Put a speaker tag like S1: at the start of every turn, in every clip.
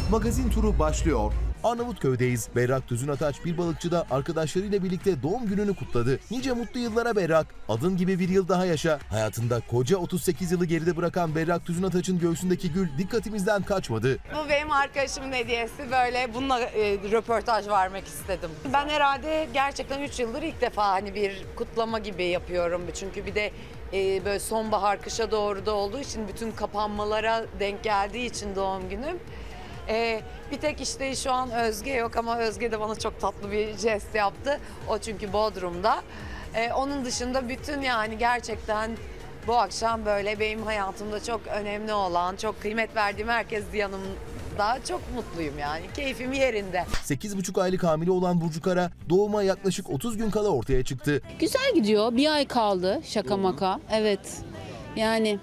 S1: Magazin turu başlıyor. Arnavutköy'deyiz. Berrak Tüzünataç bir balıkçıda arkadaşlarıyla birlikte doğum gününü kutladı. Nice mutlu yıllara Berrak. Adın gibi bir yıl daha yaşa. Hayatında koca 38 yılı geride bırakan Berrak Tüzünataç'ın göğsündeki gül dikkatimizden kaçmadı.
S2: Bu benim arkadaşımın hediyesi. Böyle bununla röportaj vermek istedim. Ben herhalde gerçekten 3 yıldır ilk defa hani bir kutlama gibi yapıyorum. Çünkü bir de böyle sonbahar kışa doğru da olduğu için bütün kapanmalara denk geldiği için doğum günüm. Bir tek işte şu an Özge yok ama Özge de bana çok tatlı bir jest yaptı. O çünkü Bodrum'da. Onun dışında bütün yani gerçekten bu akşam böyle benim hayatımda çok önemli olan, çok kıymet verdiğim herkes yanımda. Çok mutluyum yani. Keyfim yerinde.
S1: 8,5 aylık hamile olan Burcu Kara doğuma yaklaşık 30 gün kala ortaya çıktı.
S3: Güzel gidiyor. Bir ay kaldı şaka maka. Evet. Yani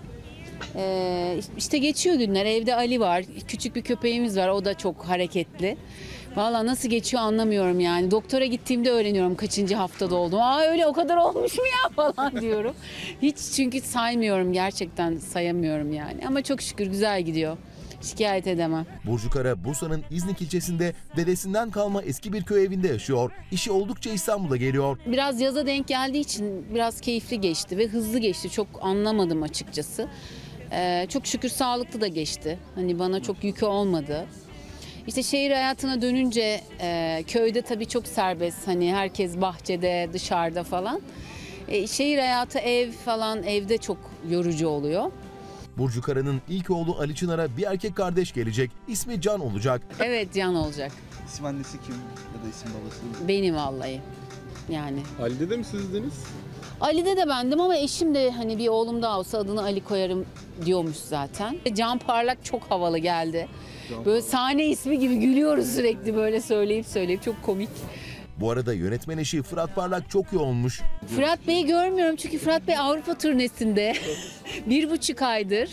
S3: işte geçiyor günler. Evde Ali var. Küçük bir köpeğimiz var. O da çok hareketli. Vallahi nasıl geçiyor anlamıyorum yani. Doktora gittiğimde öğreniyorum kaçıncı haftada oldum. Aa öyle o kadar olmuş mu ya falan diyorum. Hiç çünkü saymıyorum, gerçekten sayamıyorum yani. Ama çok şükür güzel gidiyor. Şikayet edemem.
S1: Burcu Kara Bursa'nın İznik ilçesinde dedesinden kalma eski bir köy evinde yaşıyor. İşi oldukça İstanbul'a geliyor.
S3: Biraz yaza denk geldiği için biraz keyifli geçti ve hızlı geçti. Çok anlamadım açıkçası. Çok şükür sağlıklı da geçti. Hani bana çok yükü olmadı. İşte şehir hayatına dönünce köyde tabii çok serbest. Hani herkes bahçede, dışarıda falan. Şehir hayatı ev falan evde çok yorucu oluyor.
S1: Burcu Kara'nın ilk oğlu Ali Çınar'a bir erkek kardeş gelecek. İsmi Can olacak.
S3: Evet, Can olacak.
S4: İsim annesi kim ya da isim babası?
S3: Benim vallahi. Yani.
S5: Ali'de de mi sizdiniz?
S3: Ali'de de bendim ama eşim de hani bir oğlum daha olsa adını Ali koyarım diyormuş zaten. Can Parlak çok havalı geldi. Böyle sahne ismi gibi gülüyoruz sürekli böyle söyleyip çok komik.
S1: Bu arada yönetmen eşi Fırat Parlak çok yoğunmuş.
S3: Fırat Bey'i görmüyorum çünkü Fırat Bey Avrupa turnesinde 1,5 aydır.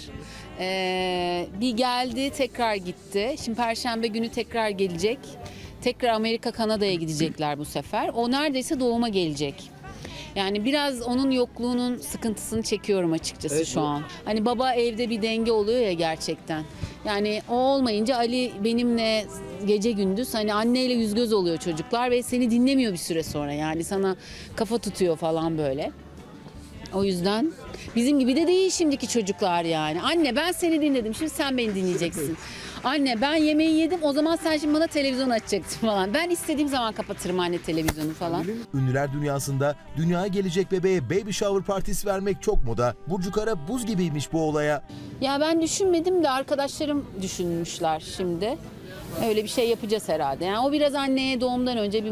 S3: Bir geldi tekrar gitti. Şimdi Perşembe günü tekrar gelecek. Tekrar Amerika Kanada'ya gidecekler bu sefer. O neredeyse doğuma gelecek. Yani biraz onun yokluğunun sıkıntısını çekiyorum açıkçası evet, şu an. Hani baba evde bir denge oluyor ya gerçekten. Yani o olmayınca Ali benimle gece gündüz hani anneyle yüz göz oluyor çocuklar ve seni dinlemiyor bir süre sonra. Yani sana kafa tutuyor falan böyle. O yüzden bizim gibi de değil şimdiki çocuklar yani. Anne ben seni dinledim, şimdi sen beni dinleyeceksin. Anne ben yemeği yedim, o zaman sen şimdi bana televizyon açacaksın falan. Ben istediğim zaman kapatırım anne televizyonu falan.
S1: Ünlüler dünyasında dünyaya gelecek bebeğe baby shower partisi vermek çok moda. Burcu Kara buz gibiymiş bu olaya.
S3: Ya ben düşünmedim de arkadaşlarım düşünmüşler şimdi. Öyle bir şey yapacağız herhalde. Yani o biraz anneye doğumdan önce bir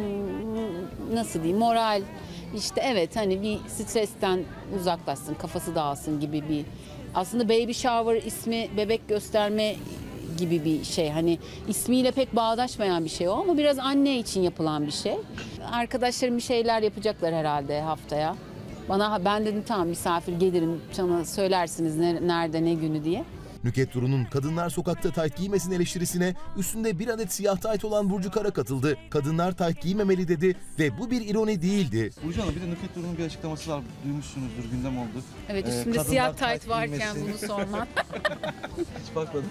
S3: nasıl diyeyim moral. İşte evet hani bir stresten uzaklaşsın, kafası dağılsın gibi bir. Aslında baby shower ismi bebek gösterme gibi bir şey. Hani ismiyle pek bağdaşmayan bir şey o ama biraz anne için yapılan bir şey. Arkadaşlarım bir şeyler yapacaklar herhalde haftaya. Ben dedim tamam misafir gelirim, sana söylersiniz nerede ne günü diye.
S1: Nükhet Duru'nun kadınlar sokakta tayt giymesin eleştirisine üstünde bir adet siyah tayt olan Burcu Kara katıldı. Kadınlar tayt giymemeli dedi ve bu bir ironi değildi.
S4: Burcu Hanım bir de Nükhet Duru'nun bir açıklaması var. Duymuşsunuzdur, gündem oldu.
S3: Evet üstünde siyah tayt varken bunu sorman.
S4: Hiç bakmadım.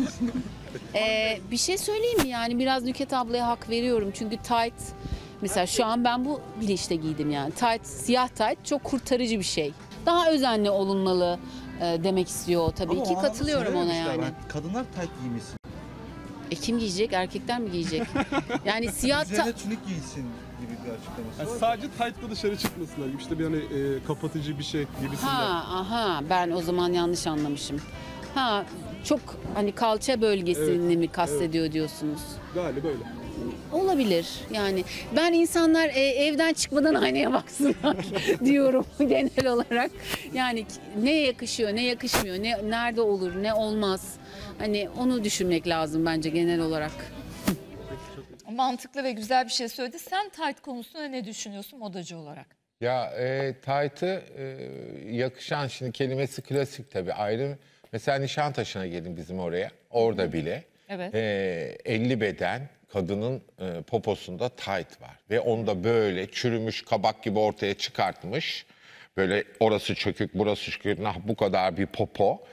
S3: Bir şey söyleyeyim mi yani biraz Nükhet ablaya hak veriyorum. Çünkü tayt mesela şu an ben bu bilinçle giydim yani. Tayt, siyah tayt çok kurtarıcı bir şey. Daha özenli olunmalı demek istiyor tabii ki katılıyorum ona yani.
S4: Kadınlar tayt giymesin.
S3: Kim giyecek? Erkekler mi giyecek? Yani siyah
S4: üzerine tünik giysin gibi bir açıklaması
S5: yani
S4: var.
S5: Sadece taytla dışarı çıkmasınlar gibi işte bir hani kapatıcı bir şey gibisinden.
S3: Ben o zaman yanlış anlamışım. Çok hani kalça bölgesini
S5: evet,
S3: mi kastediyor diyorsunuz?
S5: Galiba öyle.
S3: Olabilir yani. Ben insanlar evden çıkmadan aynaya baksınlar diyorum genel olarak. Yani ne yakışıyor, ne yakışmıyor, nerede olur, ne olmaz. Hani onu düşünmek lazım bence genel olarak.
S6: Mantıklı ve güzel bir şey söyledi. Sen tayt konusunda ne düşünüyorsun modacı olarak?
S7: Ya taytı yakışan şimdi kelimesi klasik tabii ayrı. Mesela Nişantaşı'na gelin bizim oraya. Orada bile
S6: evet.
S7: 50 beden kadının poposunda tayt var. Ve onu da böyle çürümüş kabak gibi ortaya çıkartmış. Böyle orası çökük, burası çökük, bu kadar bir popo.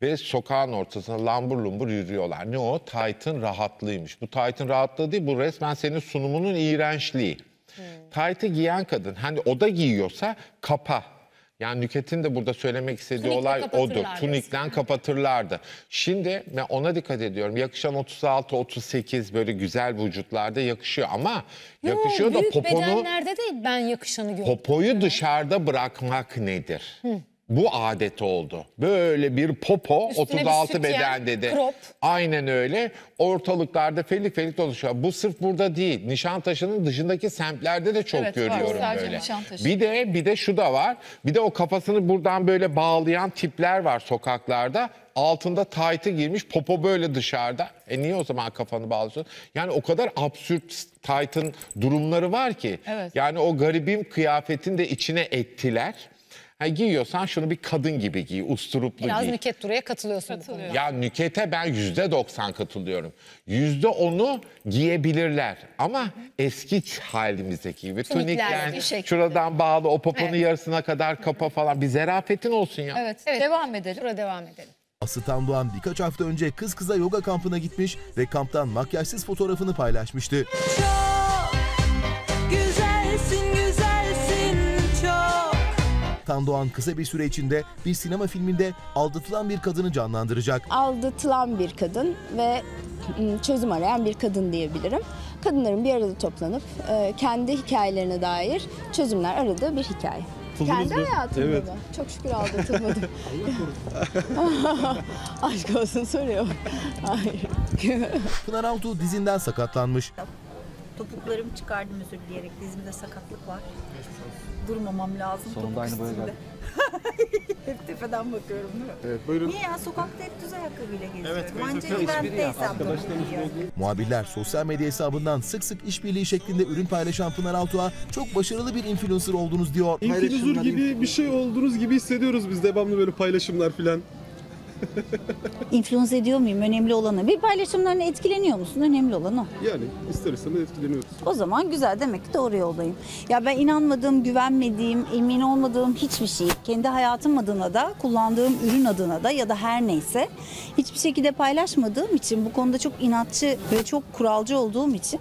S7: ve sokağın ortasına lambur lumbur yürüyorlar. Ne o? Tayt'ın rahatlığıymış. Bu Tayt'ın rahatlığı değil, bu resmen senin sunumunun iğrençliği. Tayt'ı giyen kadın, hani o da giyiyorsa kapa. Yani Nükhet'in de burada söylemek istediği
S6: Tunikle
S7: olay odur.
S6: kapatırlardı
S7: Tunikten kapatırlardı. Şimdi ben ona dikkat ediyorum. Yakışan 36-38 böyle güzel vücutlarda yakışıyor ama yakışıyor da
S8: büyük
S7: poponu,
S8: bedenlerde de ben yakışanı gördüm.
S7: popoyu dışarıda bırakmak nedir? Bu adet oldu. Böyle bir popo
S8: Üstüne bir
S7: 36
S8: sütyen,
S7: bedende de.
S8: crop.
S7: Aynen öyle. Ortalıklarda felik felik dolaşıyor. Bu sırf burada değil. Nişantaşı'nın dışındaki semtlerde de çok
S6: Evet, var.
S7: görüyorum
S6: Sadece
S7: böyle.
S6: Nişantaşı.
S7: Bir de şu da var. Bir de o kafasını buradan böyle bağlayan tipler var sokaklarda. Altında taytı giymiş, popo böyle dışarıda. Niye o zaman kafanı bağlıyorsun? Yani o kadar absürt taytın durumları var ki.
S6: Evet.
S7: Yani o garibim kıyafetin de içine ettiler. Ha, giyiyorsan şunu bir kadın gibi giy, usturuplu
S8: Biraz
S7: giy.
S8: Nükhet Duru'ya katılıyorsun bu konuda.
S7: Ya Nükhet'e ben %90 katılıyorum. %10'u giyebilirler ama eski halimizdeki gibi.
S8: Tunikler,
S7: Tunikler,
S8: bir şekilde.
S7: şuradan bağlı, o poponun yarısına kadar kapa falan. Bir zerafetin olsun ya.
S6: Evet, devam edelim.
S8: Şurada devam edelim.
S1: Aslı Tandoğan birkaç hafta önce kız kıza yoga kampına gitmiş ve kamptan makyajsız fotoğrafını paylaşmıştı.
S9: Güzelsin, güzelsin çok.
S1: Tandoğan kısa bir süre içinde bir sinema filminde aldatılan bir kadını canlandıracak.
S10: Aldatılan bir kadın ve çözüm arayan bir kadın diyebilirim. Kadınların bir arada toplanıp kendi hikayelerine dair çözümler aradığı bir hikaye. Kendi hayatımda
S5: Evet.
S10: mı? Çok şükür aldatılmadım. Aşk olsun soruyor. Hayır.
S1: Pınar Altuğ dizinden sakatlanmış.
S9: Topuklarımı çıkardım özür dileyerek. Dizimde sakatlık var. Durmamam lazım.
S4: Sonunda
S9: topuk
S4: aynı boya
S9: üstünde.
S4: geldi.
S9: Hep tepeden bakıyorum değil mi?
S5: Evet, buyurun.
S9: Niye ya? Sokakta hep düz ayakkabıyla geziyorum.
S5: Evet,
S9: Anca
S5: espri
S9: güvendeysem
S5: Arkadaşlarımız
S9: topuk giyiyorum.
S1: Muhabirler sosyal medya hesabından sık sık işbirliği şeklinde ürün paylaşan Pınar Altuğ'a çok başarılı bir influencer oldunuz diyor.
S5: İnfluencer gibi bir şey olduğunuz gibi hissediyoruz biz devamlı böyle paylaşımlar filan.
S10: İnfluence ediyor muyum? Önemli olan o. Bir paylaşımlarına etkileniyor musun? Önemli olan o.
S5: Yani ister istemez etkileniyoruz.
S10: O zaman güzel, demek ki doğru yoldayım. Ya ben inanmadığım, güvenmediğim, emin olmadığım hiçbir şey, kendi hayatım adına da, kullandığım ürün adına da ya da her neyse hiçbir şekilde paylaşmadığım için, bu konuda çok inatçı ve çok kuralcı olduğum için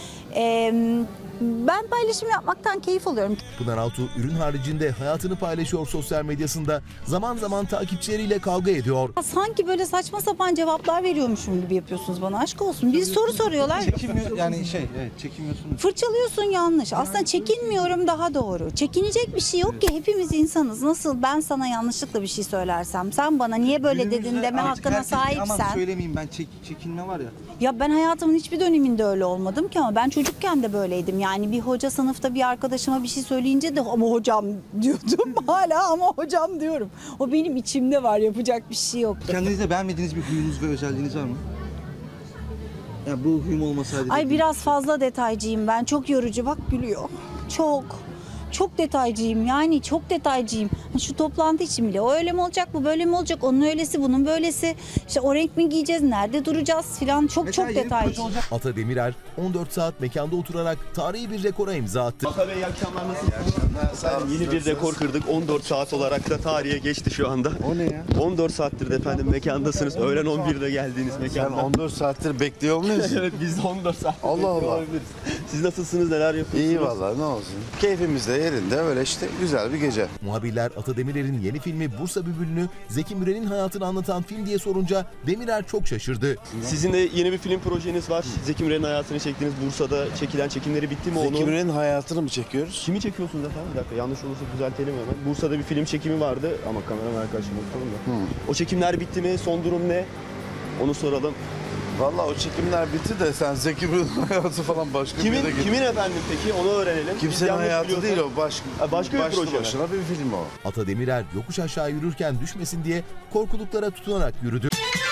S10: ben paylaşım yapmaktan keyif alıyorum.
S1: Pınar Altuğ ürün haricinde hayatını paylaşıyor sosyal medyasında. Zaman zaman takipçileriyle kavga ediyor.
S10: Sanki böyle saçma sapan cevaplar veriyormuşum gibi yapıyorsunuz bana, aşk olsun. Bir soru soruyorlar.
S4: Çekinmiyor yani evet çekinmiyorsunuz.
S10: Fırçalıyorsun, yanlış. Aslında çekinmiyorum daha doğru. Çekinecek bir şey yok ki, hepimiz insanız. Nasıl ben sana yanlışlıkla bir şey söylersem, sen bana niye böyle dedin
S4: Günümüzde
S10: deme
S4: artık
S10: hakkına
S4: herkes, Ama
S10: sahipsen.
S4: söylemeyeyim ben çekinme var ya.
S10: Ya ben hayatımın hiçbir döneminde öyle olmadım ki, ama ben çocukken de böyleydim. Yani bir hoca sınıfta bir arkadaşıma bir şey söyleyince de ama hocam diyordum. Hala ama hocam diyorum. O benim içimde var, yapacak bir şey yok.
S4: Kendinizde beğenmediğiniz bir huyunuz ve özelliğiniz var mı? Ya bu huyum olmasaydı...
S10: Ay biraz fazla detaycıyım ben. Çok yorucu, bak gülüyor. Çok detaycıyım, yani çok detaycıyım. Şu toplantı için bile o öyle mi olacak, bu böyle mi olacak, onun öylesi, bunun böylesi. İşte o renk mi giyeceğiz, nerede duracağız filan, çok
S4: Mesela yeni bir
S10: detaycı.
S4: proje olacak.
S1: Ata Demirer 14 saat mekanda oturarak tarihi bir rekora imza attı.
S11: Ata Bey iyi akşamlar, nasılsınız? Yeni bir rekor kırdık. 14 saat olarak da tarihe geçti şu anda.
S4: O ne ya?
S11: 14 saattir de efendim mekandasınız. Öğlen 11'de geldiğiniz mekanda.
S12: 14 saattir bekliyor muyuz?
S11: Evet, biz de 14 saat.
S12: Allah Allah.
S11: Siz nasılsınız, neler yapıyorsunuz?
S12: İyi vallahi, ne olsun. Keyfimiz de yerinde, öyle işte güzel bir gece.
S1: Muhabirler Ata Demirer'in yeni filmi Bursa Bülbülü'nü Zeki Müren'in hayatını anlatan film diye sorunca Demirer çok şaşırdı.
S11: Sizin de yeni bir film projeniz var. Zeki Müren'in hayatını çektiğiniz Bursa'da çekilen çekimleri bitti mi?
S12: Zeki Müren'in hayatını mı çekiyoruz?
S11: Kimi çekiyorsunuz efendim? Bir dakika, yanlış olursa düzeltelim hemen. Bursa'da bir film çekimi vardı ama kameraman arkadaşım bakalım da. O çekimler bitti mi? Son durum ne? Onu soralım.
S12: Vallahi o çekimler bitti de sen Zeki Müren'in hayatı falan başka bir yere gittin.
S11: Kimin efendim peki? Onu öğrenelim.
S12: Kimsenin hayatı değil o,
S11: başka bir proje.
S12: başına bir film o.
S1: Ata Demirer yokuş aşağı yürürken düşmesin diye korkuluklara tutunarak yürüdü.